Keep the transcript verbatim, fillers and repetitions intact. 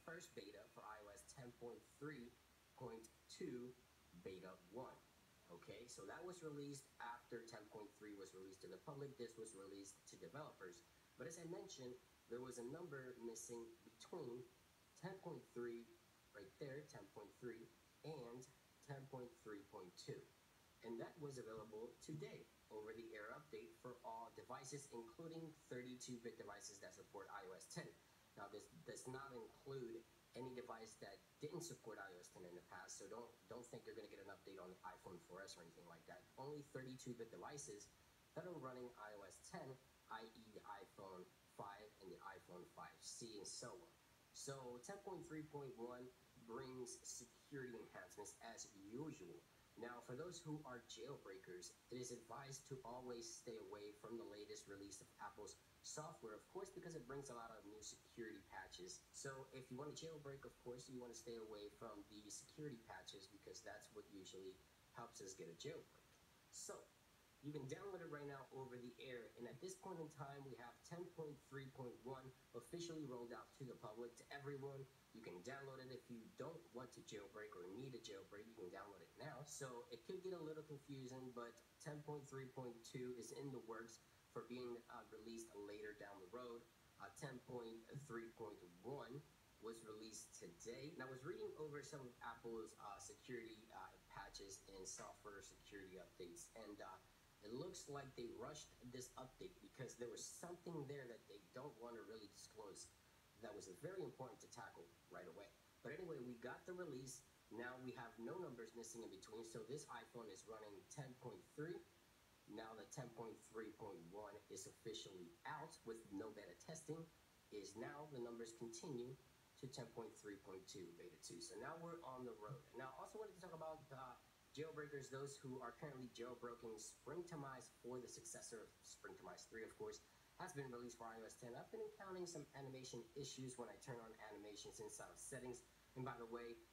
first beta for iOS ten point three point two beta one. Okay, so that was released after ten point three was released to the public. This was released to developers. But as I mentioned, there was a number missing between ten point three, right there, ten point three, and ten point three point two. And that was available today, over-the-air update for all devices, including thirty-two bit devices that support iOS ten. Now, this does not include any device that didn't support iOS ten in the past, so don't don't think you're going to get an update on the iPhone four S or anything like that. Only thirty-two bit devices that are running iOS ten, that is the iPhone five and the iPhone five C and so on. So ten point three point one brings security enhancements as usual. Now, for those who are jailbreakers, it is advised to always stay away from the latest release of Apple's software, of course, because it brings a lot of new security patches. So if you want to jailbreak, of course, you want to stay away from the security patches because that's what usually helps us get a jailbreak. So you can download it right now over the air, and at this point in time, we have ten point three point one officially rolled out to the public, to everyone. You can download it if you don't want to jailbreak or need a jailbreak. You can download it now. So it could get a little confusing, but ten point three point two is in the works for being uh, released later down the road. Uh, ten point three point one was released today. And I was reading over some of Apple's uh, security uh, patches and software security updates, and uh, it looks like they rushed this update because there was something there that they don't want to really disclose that was very important to tackle right away. But anyway, we got the release. Now we have no numbers missing in between, so this iPhone is running ten point three. Now the ten point three point one is officially out with no beta testing. Is now the numbers continue to ten point three point two beta two. So now we're on the road. Now I also wanted to talk about uh, jailbreakers, those who are currently jailbroken. Springtomize four, the successor of Springtomize three, of course, has been released for iOS ten. I've been encountering some animation issues when I turn on animations inside of settings. And by the way,